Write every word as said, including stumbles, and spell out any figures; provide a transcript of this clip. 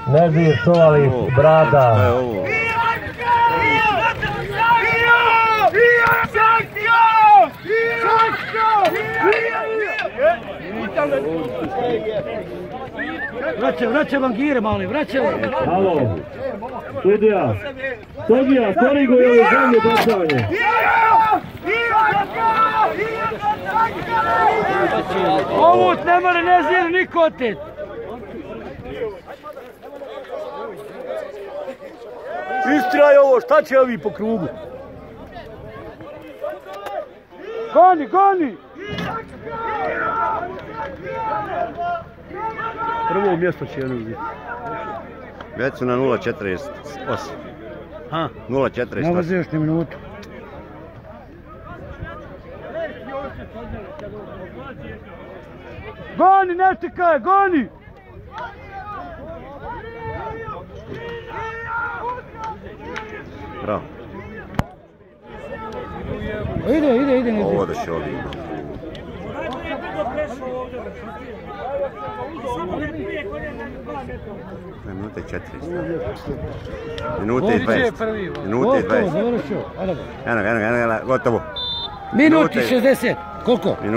Nezir, Šovalić, Brada. Šta je ovo? Vraćaj, vraćaj vangire mali, vraćaj. Halo, sudija, sudija, koriguje ovo zemlje bacanje. Ovut ne more Nezir niko otet. Istraj ovo, šta će ovi po krugu? Goni, goni! Prvo mjesto će jedno biti. Već su na nula četrdeset osam. Ha? nula četrdeset osam. Ne vozi još ni minutu. Goni, ne čekaj, goni! Bravo. Ide, ide, ide. Ovo da će ovdje ima. Minute i četrdeset. Minute i dvadeset. Minute i dvadeset. Eno ga, eno ga, eno ga, gotovo. Minuti šezdeset. Koliko?